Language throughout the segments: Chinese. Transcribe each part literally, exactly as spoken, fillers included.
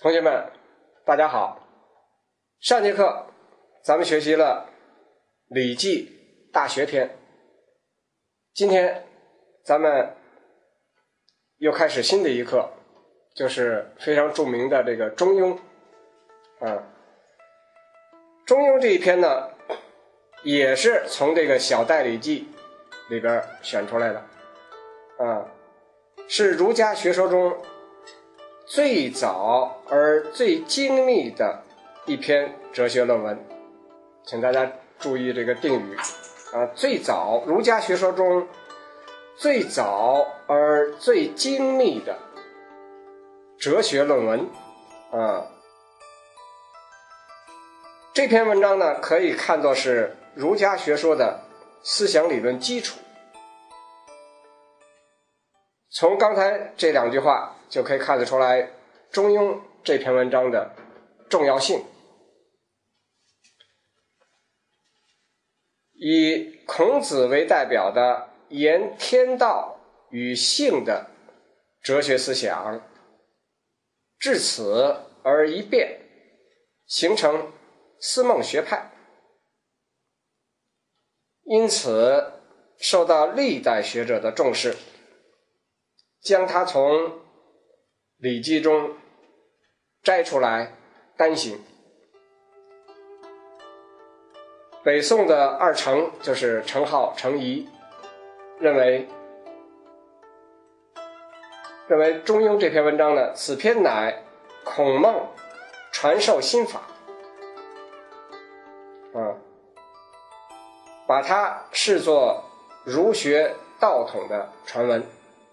同学们，大家好。上节课咱们学习了《礼记·大学篇》，今天咱们又开始新的一课，就是非常著名的这个《中庸》啊。《中庸》这一篇呢，也是从这个小代礼记里边选出来的啊，是儒家学说中最早而最精密的一篇哲学论文，请大家注意这个定语啊，最早，儒家学说中最早而最精密的哲学论文啊。这篇文章呢，可以看作是儒家学说的思想理论基础。从刚才这两句话就可以看得出来中庸这篇文章的重要性。以孔子为代表的言天道与性的哲学思想，至此而一变，形成思孟学派，因此受到历代学者的重视，将它从礼记中摘出来单行。北宋的二程，就是程颢、程颐，认为认为中庸这篇文章呢，此篇乃孔孟传授心法啊，把它视作儒学道统的传闻。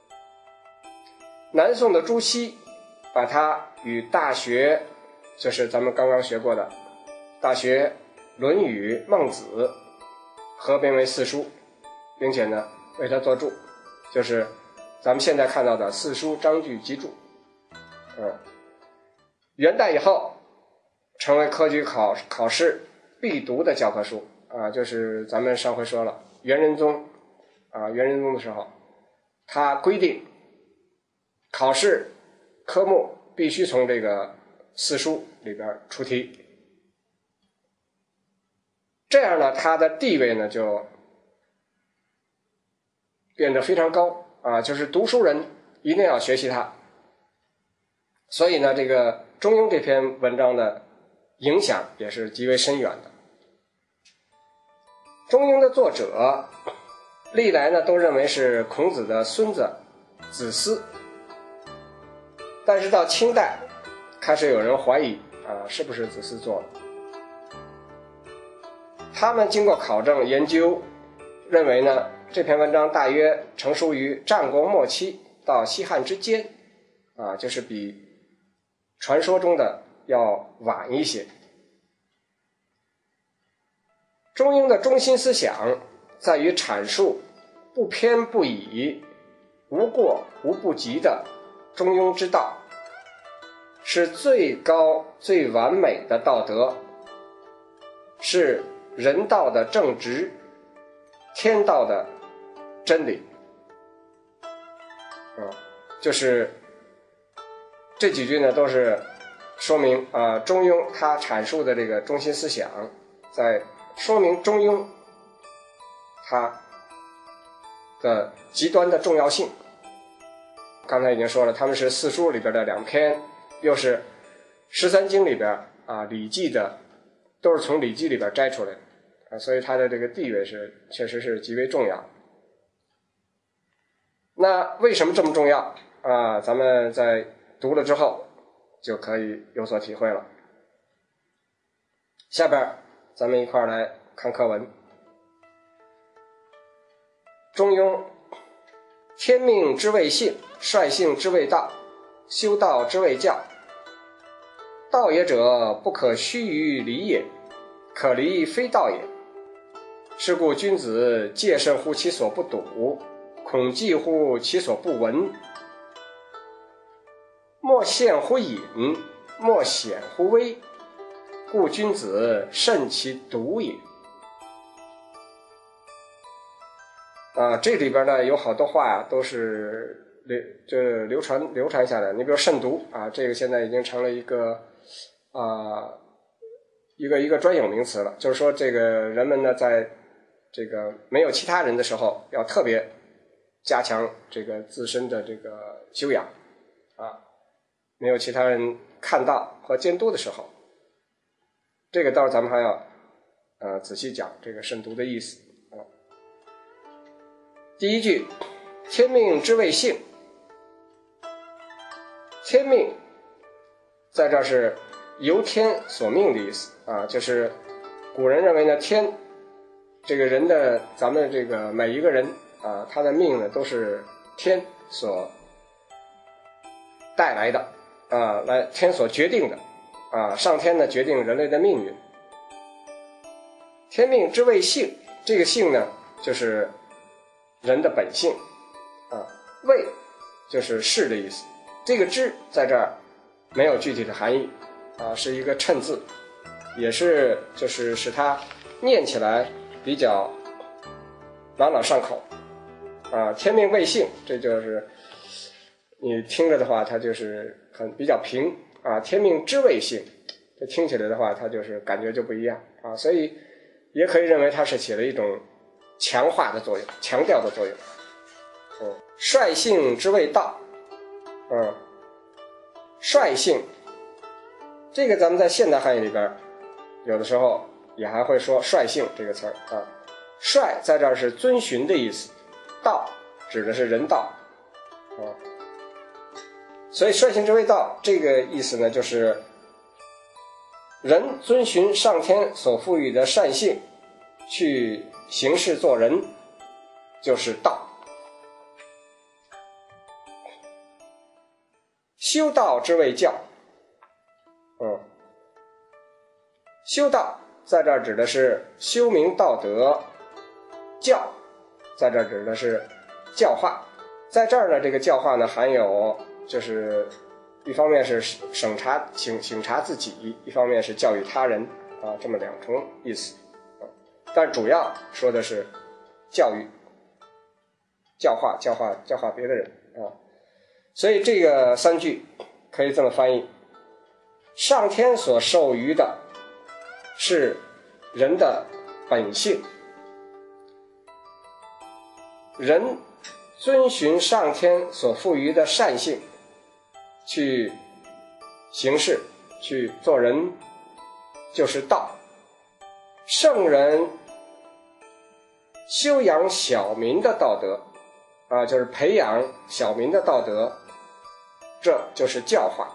南宋的朱熹把它与大学，就是咱们刚刚学过的大学、论语、孟子合并为四书，并且呢为它作注，就是咱们现在看到的四书章句集注。嗯，元代以后成为科举考考试必读的教科书啊，就是咱们上回说了，元仁宗啊，元仁宗的时候，他规定考试科目必须从这个四书里边出题，这样呢，他的地位呢就变得非常高啊，就是读书人一定要学习它。所以呢，这个中庸这篇文章的影响也是极为深远的。中庸的作者历来呢都认为是孔子的孙子子思，但是到清代开始有人怀疑啊，是不是子思做的。他们经过考证研究，认为呢这篇文章大约成书于战国末期到西汉之间啊，就是比传说中的要晚一些。中庸的中心思想在于阐述不偏不倚、无过无不及的中庸之道，是最高最完美的道德，是人道的正直，天道的真理。嗯，就是这几句呢，都是说明啊、呃，中庸他阐述的这个中心思想，在说明中庸它的极端的重要性。刚才已经说了，他们是四书里边的两篇，又是十三经里边啊，礼记的都是从礼记里边摘出来的啊，所以它的这个地位是确实是极为重要。那为什么这么重要啊？咱们在读了之后就可以有所体会了。下边咱们一块儿来看课文。中庸，天命之谓性，率性之谓道，修道之谓教。道也者，不可虚于离也，可离非道也。是故君子戒慎乎其所不睹，恐惧乎其所不闻。莫陷乎隐，莫显乎微，故君子慎其独也。啊，这里边呢有好多话呀、啊，都是流就是流传流传下来。你比如慎独啊，这个现在已经成了一个啊、呃、一个一个专有名词了，就是说这个人们呢在这个没有其他人的时候，要特别加强这个自身的这个修养啊，没有其他人看到和监督的时候，这个到时候咱们还要呃仔细讲这个慎独的意思啊。第一句，天命之谓性，天命在这儿是由天所命的意思啊，就是古人认为呢，天这个人的咱们这个每一个人啊，他的命呢都是天所带来的啊，来天所决定的啊，上天呢决定人类的命运。天命之谓性，这个性呢就是人的本性啊，谓就是是的意思。这个之在这儿没有具体的含义啊，是一个衬字，也是就是使它念起来比较朗朗上口啊。天命谓性，这就是你听着的话，它就是很比较平啊。天命之谓性，这听起来的话，它就是感觉就不一样啊，所以也可以认为它是起了一种强化的作用，强调的作用。嗯，率性之谓道，嗯，率性，这个咱们在现代汉语里边，有的时候也还会说率性这个词儿啊。率在这儿是遵循的意思，道指的是人道啊。所以率性之谓道这个意思呢，就是人遵循上天所赋予的善性去行事做人，就是道。修道之谓教，嗯，修道在这儿指的是修明道德，教在这儿指的是教化。在这儿呢，这个教化呢含有就是一方面是省察省省察自己，一方面是教育他人啊，这么两重意思啊。但主要说的是教育、教化、教化、教化别的人啊。所以这个三句可以这么翻译：上天所授予的是人的本性，人遵循上天所赋予的善性去行事去做人，就是道。圣人修养小民的道德啊，就是培养小民的道德，这就是教化。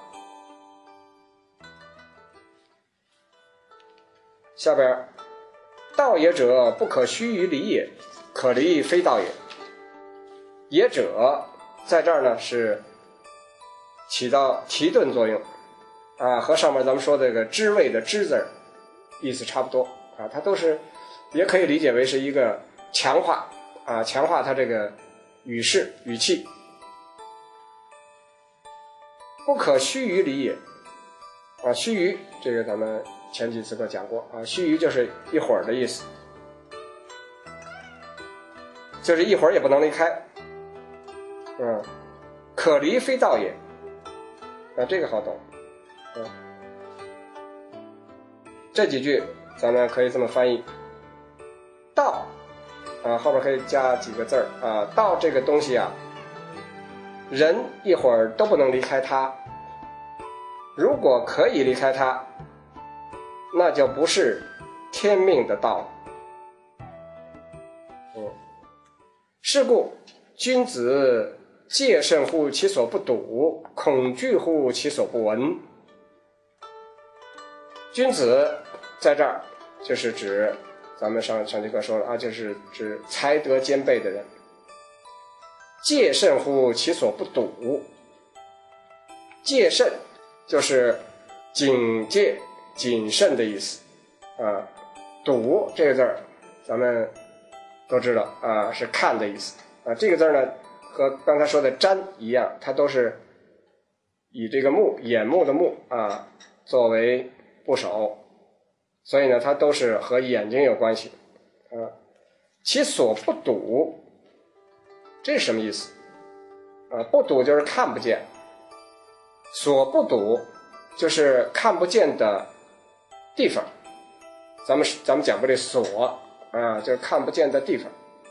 下边，道也者，不可虚于离也，可离非道也。也者在这儿呢是起到提顿作用啊，和上面咱们说的这个知谓的知字意思差不多啊，它都是也可以理解为是一个强化啊，强化它这个语势语气。不可虚于离也啊，须臾这个咱们前几次课讲过啊，须臾就是一会儿的意思，就是一会儿也不能离开。嗯，可离非道也啊，这个好懂。嗯，这几句咱们可以这么翻译：道啊，后边可以加几个字儿啊，道这个东西啊，人一会儿都不能离开它。如果可以离开它，那就不是天命的道。嗯，是故君子戒慎乎其所不睹，恐惧乎其所不闻。君子在这儿就是指咱们上上节课说了啊，就是指才德兼备的人。戒慎乎其所不睹，戒慎就是警戒谨慎的意思啊。睹这个字儿咱们都知道啊，是看的意思啊。这个字呢和刚才说的瞻一样，它都是以这个目眼目的目啊作为部首，所以呢它都是和眼睛有关系啊。其所不睹，这是什么意思啊，不睹就是看不见，所不睹就是看不见的地方。咱们咱们讲过这所啊，就是看不见的地方。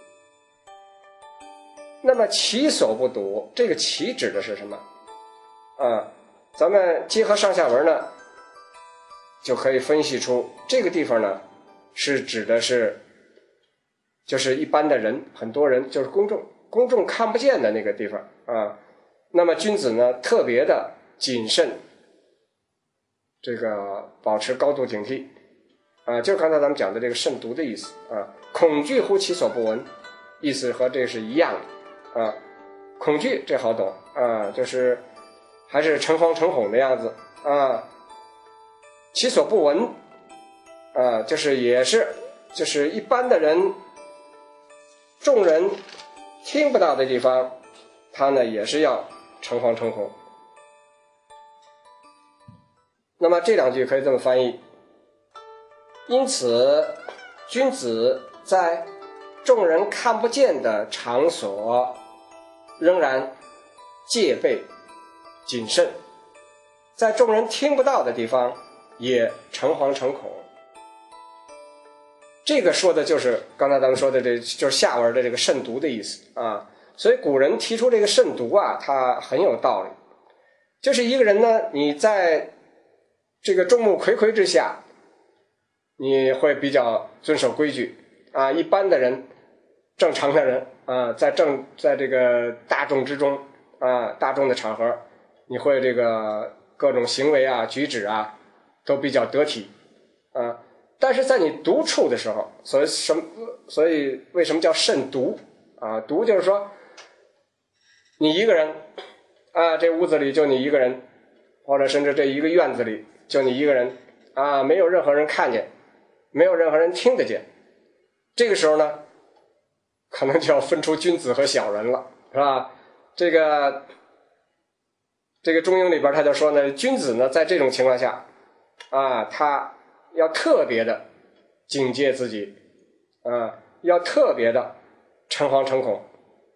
那么其所不睹，这个其指的是什么啊？咱们结合上下文呢，就可以分析出这个地方呢，是指的是就是一般的人，很多人就是公众公众看不见的那个地方啊。那么君子呢，特别的谨慎，这个保持高度警惕啊，就刚才咱们讲的这个慎独的意思啊。恐惧乎其所不闻，意思和这是一样的啊。恐惧这好懂啊，就是还是诚惶诚恐的样子啊。其所不闻啊，就是也是就是一般的人众人听不到的地方，他呢也是要诚惶诚恐。那么这两句可以这么翻译：因此君子在众人看不见的场所仍然戒备谨慎，在众人听不到的地方也诚惶诚恐。这个说的就是刚才咱们说的，这就是下文的这个慎独的意思啊。所以古人提出这个慎独啊，它很有道理。就是一个人呢，你在这个众目睽睽之下，你会比较遵守规矩啊。一般的人，正常的人啊，在正在这个大众之中啊，大众的场合，你会这个各种行为啊、举止啊，都比较得体啊。但是在你独处的时候，所以什么？所以为什么叫慎独啊？独就是说，你一个人啊，这屋子里就你一个人，或者甚至这一个院子里就你一个人啊，没有任何人看见，没有任何人听得见。这个时候呢，可能就要分出君子和小人了，是吧？这个这个中庸里边他就说呢，君子呢在这种情况下啊，他要特别的警戒自己啊，要特别的诚惶诚恐，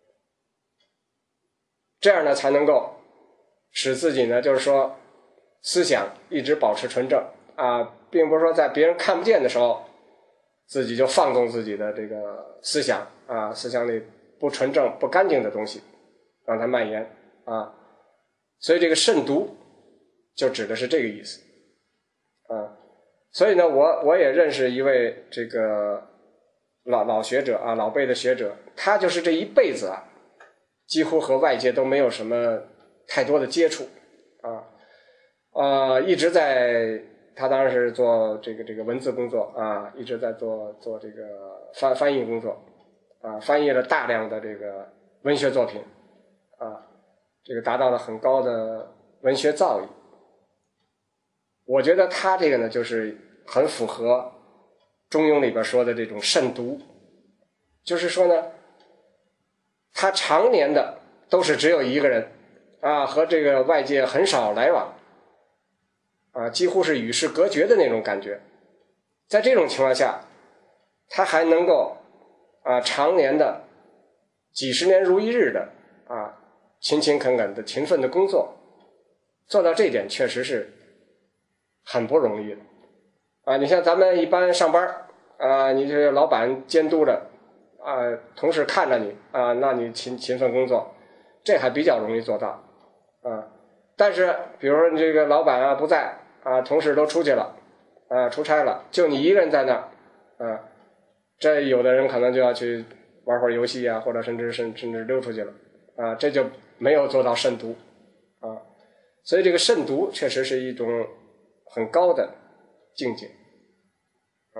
这样呢才能够使自己呢就是说思想一直保持纯正啊，并不是说在别人看不见的时候自己就放纵自己的这个思想啊，思想里不纯正不干净的东西让它蔓延啊。所以这个慎独就指的是这个意思啊。所以呢，我我也认识一位这个老老学者啊，老辈的学者，他就是这一辈子啊，几乎和外界都没有什么太多的接触啊，呃，一直在他当然是做这个这个文字工作啊，一直在做做这个翻翻译工作啊，翻译了大量的这个文学作品啊，这个达到了很高的文学造诣。我觉得他这个呢，就是很符合中庸里边说的这种慎独，就是说呢，他常年的都是只有一个人啊，和这个外界很少来往啊，几乎是与世隔绝的那种感觉。在这种情况下，他还能够啊常年的几十年如一日的啊勤勤恳恳的勤奋的工作，做到这一点确实是很不容易的啊！你像咱们一般上班啊，你这老板监督着啊，同事看着你啊，那你勤勤奋工作，这还比较容易做到啊。但是比如说你这个老板啊不在啊，同事都出去了啊，出差了，就你一个人在那啊，这有的人可能就要去玩会儿游戏啊，或者甚至甚甚至溜出去了啊，这就没有做到慎独啊。所以这个慎独确实是一种很高的境界啊。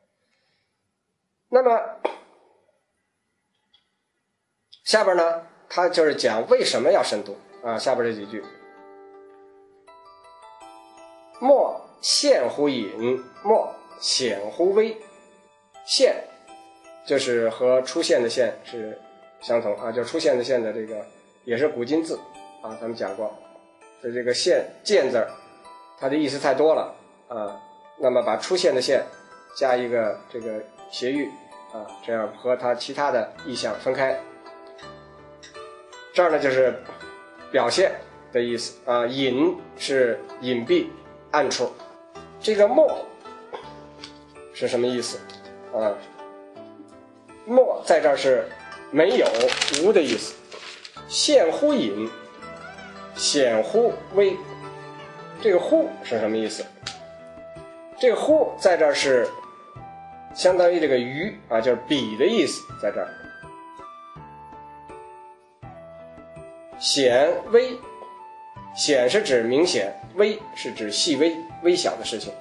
那么下边呢，他就是讲为什么要慎独啊。下边这几句：莫现乎隐，莫显乎微。现就是和出现的现是相同啊，就出现的现的这个也是古今字啊，咱们讲过。所以这个现见字它的意思太多了啊，那么把出现的现加一个这个斜喻啊，这样和它其他的意象分开。 这儿呢就是表现的意思啊，隐是隐蔽暗处，这个默是什么意思啊？默在这儿是没有无的意思，现乎隐，显乎微，这个乎是什么意思？这个乎在这儿是相当于这个于啊，就是比的意思，在这儿。显微，显是指明显，微是指细微微小的事情。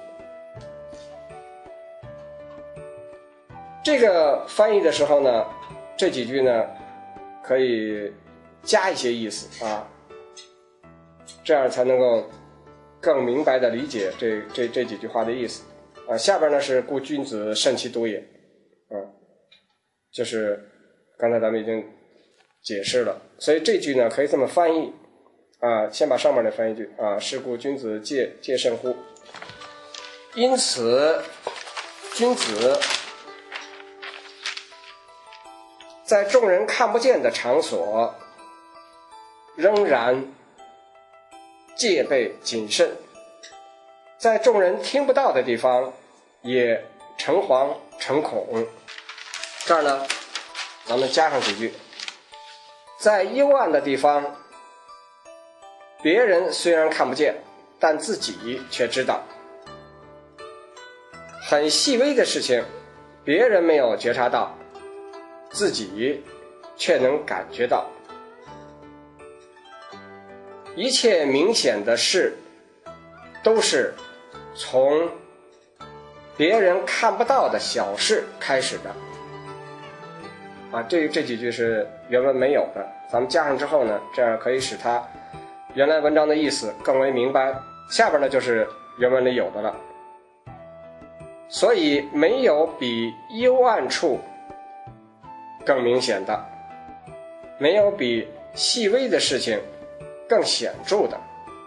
这个翻译的时候呢，这几句呢可以加一些意思啊，这样才能够更明白的理解这这这几句话的意思啊。下边呢是故君子慎其独也，啊，就是刚才咱们已经解释了，所以这句呢可以这么翻译啊。先把上面的翻译句啊，是故君子戒戒慎乎。因此，君子在众人看不见的场所，仍然戒备谨慎；在众人听不到的地方，也诚惶诚恐。这儿呢，咱们加上几句。在幽暗的地方，别人虽然看不见，但自己却知道。很细微的事情，别人没有觉察到，自己却能感觉到。一切明显的事，都是从别人看不到的小事开始的。啊，这这几句是原文没有的，咱们加上之后呢，这样可以使它原来文章的意思更为明白。下边呢就是原文里有的了。所以没有比幽暗处更明显的，没有比细微的事情更显著的。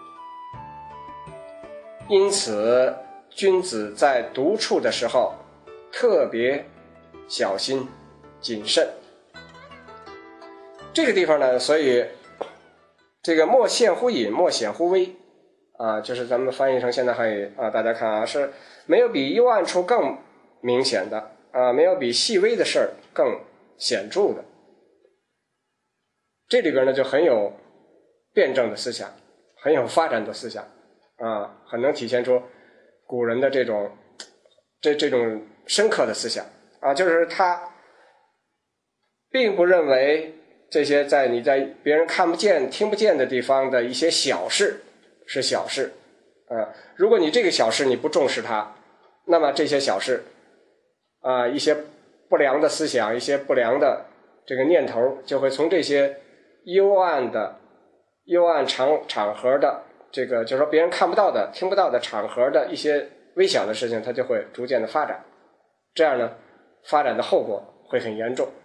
因此，君子在独处的时候特别小心谨慎。这个地方呢，所以这个莫现乎隐，莫显乎微啊，就是咱们翻译成现代汉语啊，大家看啊，是没有比幽暗处更明显的啊，没有比细微的事儿更显著的。这里边呢就很有辩证的思想，很有发展的思想啊，很能体现出古人的这种这这种深刻的思想啊，就是他并不认为这些在你在别人看不见听不见的地方的一些小事是小事啊，如果你这个小事你不重视它，那么这些小事啊，一些不良的思想，一些不良的这个念头就会从这些幽暗的幽暗场场合的这个就是说别人看不到的听不到的场合的一些微小的事情，它就会逐渐的发展，这样呢发展的后果会很严重。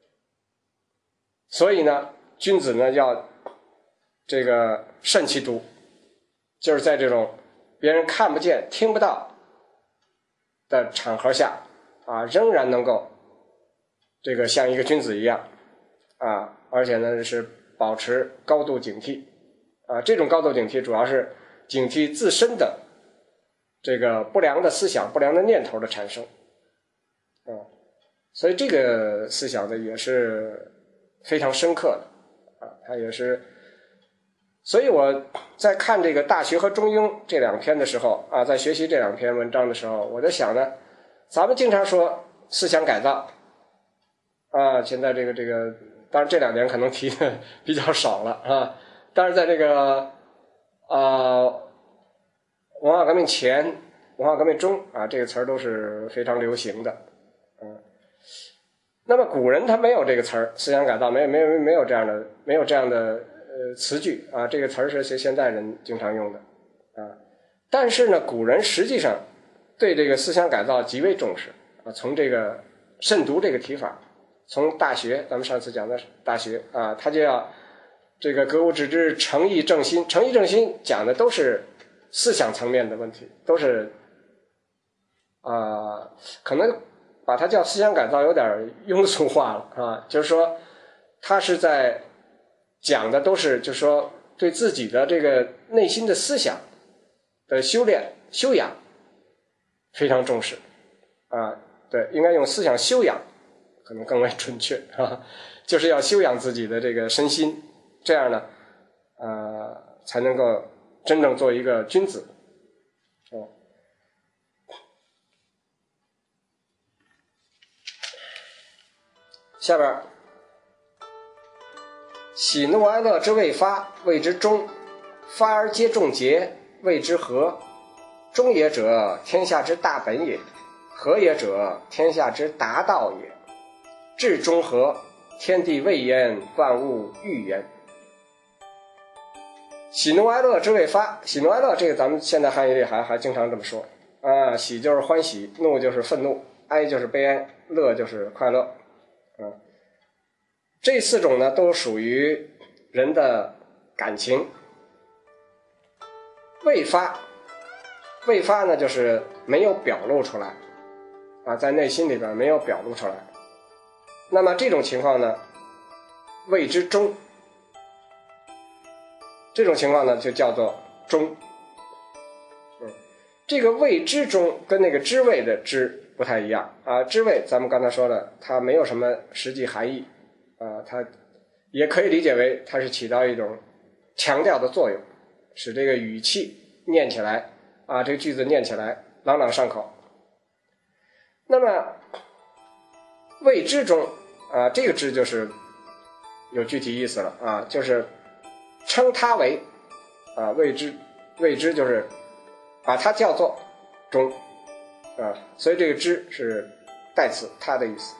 所以呢君子呢要这个慎其独，就是在这种别人看不见听不到的场合下啊，仍然能够这个像一个君子一样啊，而且呢是保持高度警惕啊，这种高度警惕主要是警惕自身的这个不良的思想不良的念头的产生啊，所以这个思想呢也是非常深刻的啊，它也是。所以我在看这个《大学》和《中庸》这两篇的时候啊，在学习这两篇文章的时候，我在想呢，咱们经常说思想改造啊，现在这个这个，当然这两年可能提的比较少了啊，但是在这个呃文化革命前、文化革命中啊，这个词儿都是非常流行的，嗯。那么古人他没有这个词儿，思想改造没有没有没有这样的没有这样的呃词句啊，这个词儿是现代人经常用的啊。但是呢，古人实际上对这个思想改造极为重视啊。从这个慎独这个提法，从《大学》咱们上次讲的《大学》啊，他就要这个格物致知、诚意正心。诚意正心讲的都是思想层面的问题，都是啊、呃，可能。把它叫思想改造有点庸俗化了啊，就是说它是在讲的都是就是说对自己的这个内心的思想的修炼修养非常重视啊，对，应该用思想修养可能更为准确啊，就是要修养自己的这个身心，这样呢，呃，才能够真正做一个君子。哦，下边，喜怒哀乐之未发，谓之中；发而皆众结，谓之和。中也者，天下之大本也；和也者，天下之达道也。至中和，天地未焉，万物欲焉。喜怒哀乐之未发，喜怒哀乐这个咱们现在汉语里还还经常这么说啊，喜就是欢喜，怒就是愤怒，哀就是悲哀，乐就是快乐。啊，这四种呢都属于人的感情。未发，未发呢就是没有表露出来啊，在内心里边没有表露出来。那么这种情况呢，谓之中。这种情况呢就叫做中。嗯，这个谓之中跟那个知味的知不太一样啊，知味咱们刚才说了，它没有什么实际含义啊，它也可以理解为它是起到一种强调的作用，使这个语气念起来啊，这个句子念起来朗朗上口。那么谓之中啊，这个之就是有具体意思了啊，就是称它为啊谓之，谓之就是把它叫做中啊，所以这个之是代词它的意思。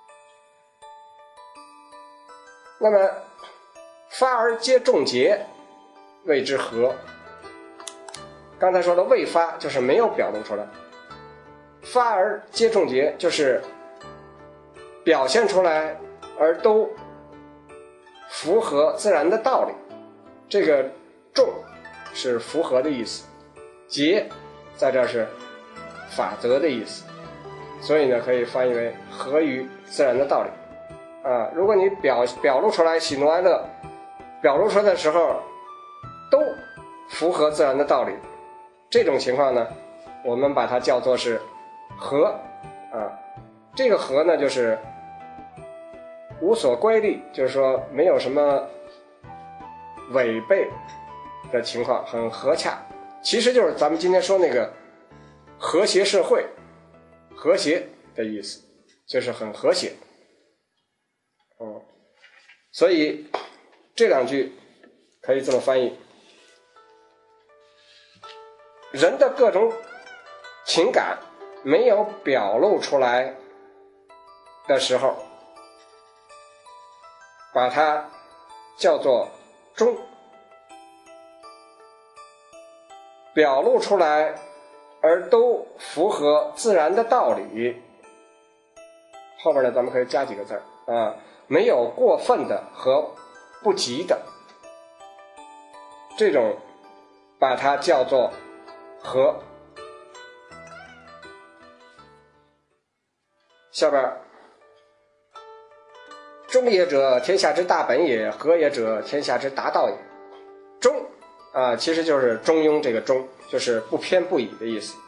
那么发而皆众结，谓之和。刚才说的未发就是没有表露出来，发而皆众结就是表现出来而都符合自然的道理。这个众是符合的意思，结在这是法则的意思，所以呢可以翻译为合于自然的道理啊。如果你表表露出来喜怒哀乐，表露出来的时候都符合自然的道理，这种情况呢我们把它叫做是和啊。这个和呢就是无所乖戾，就是说没有什么违背的情况，很和洽，其实就是咱们今天说那个和谐社会，和谐的意思就是很和谐。嗯，所以这两句可以这么翻译：人的各种情感没有表露出来的时候，把它叫做中；表露出来而都符合自然的道理，后边呢咱们可以加几个字啊，没有过分的和不及的，这种把它叫做和。下边，中也者，天下之大本也；和也者，天下之达道也。中啊，其实就是中庸，这个中就是不偏不倚的意思。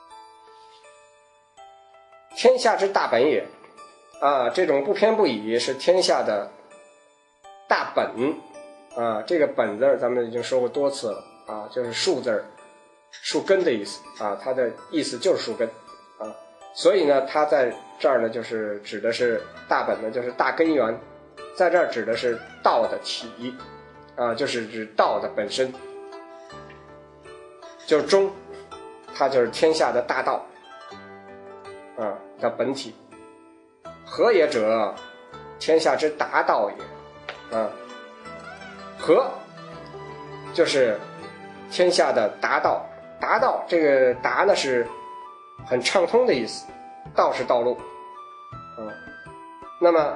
天下之大本也啊，这种不偏不倚是天下的大本啊。这个本字咱们已经说过多次了啊，就是树字树根的意思啊，它的意思就是树根啊。所以呢，它在这儿呢，就是指的是大本呢，就是大根源，在这儿指的是道的体啊，就是指道的本身，就是中，它就是天下的大道啊的本体。和也者，天下之达道也啊，和就是天下的达道，达道这个达呢是很畅通的意思，道是道路，嗯，那么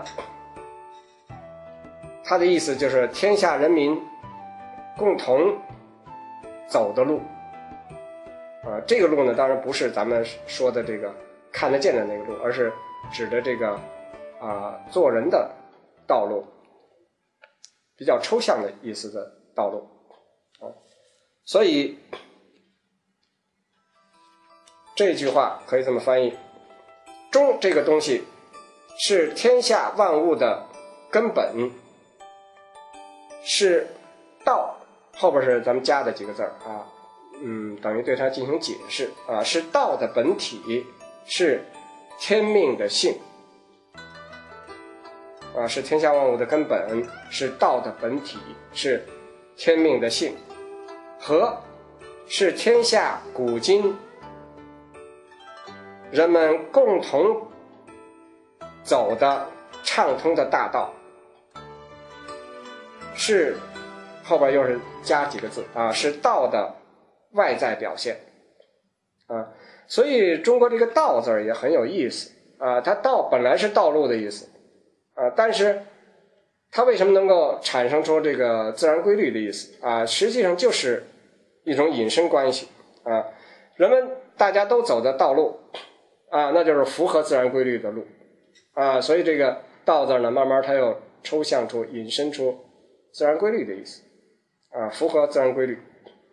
它的意思就是天下人民共同走的路，啊，这个路呢当然不是咱们说的这个看得见的那个路，而是指的这个啊做人的道路。 比较抽象的意思的道路啊。所以这句话可以这么翻译：中这个东西是天下万物的根本，是道，后边是咱们加的几个字啊，嗯，等于对它进行解释啊，是道的本体，是天命的性啊，是天下万物的根本，是道的本体，是天命的性。和是天下古今人们共同走的畅通的大道，是后边又是加几个字啊，是道的外在表现啊。所以中国这个道字也很有意思啊，它道本来是道路的意思啊，但是它为什么能够产生出这个自然规律的意思啊？实际上就是一种引申关系啊，人们大家都走的道路啊，那就是符合自然规律的路啊，所以这个道字呢，慢慢它又抽象出、引申出自然规律的意思啊，符合自然规律。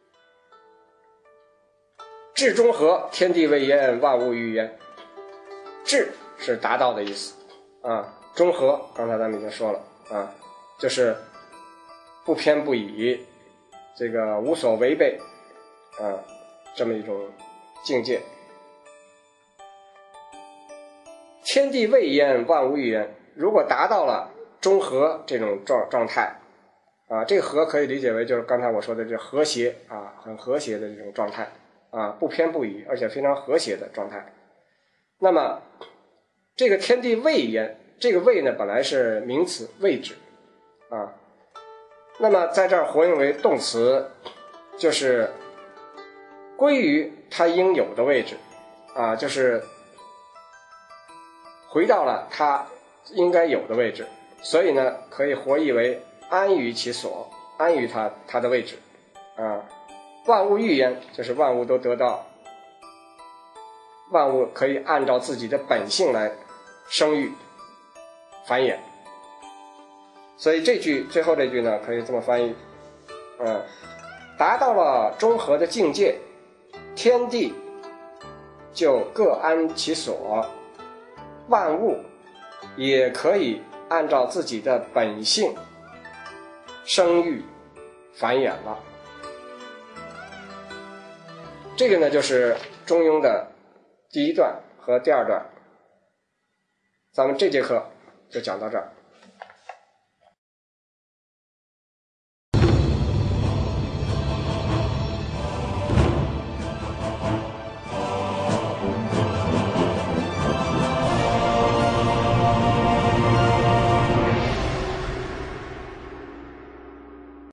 至中和，天地未焉，万物欲焉。至是达到的意思啊，中和刚才咱们已经说了啊，就是不偏不倚，这个无所违背啊，这么一种境界。天地未焉，万物欲焉。如果达到了中和这种状状态啊，这个和可以理解为就是刚才我说的这和谐啊，很和谐的这种状态啊，不偏不倚，而且非常和谐的状态。那么这个天地未焉，这个未呢本来是名词未止啊，那么在这儿活用为动词，就是归于它应有的位置啊，就是回到了它应该有的位置，所以呢可以活译为安于其所，安于它它的位置啊。万物欲焉，就是万物都得到，万物可以按照自己的本性来生育繁衍。所以这句最后这句呢可以这么翻译，嗯，达到了中和的境界，天地就各安其所，万物也可以按照自己的本性生育繁衍了。这个呢就是中庸的第一段和第二段，咱们这节课就讲到这儿。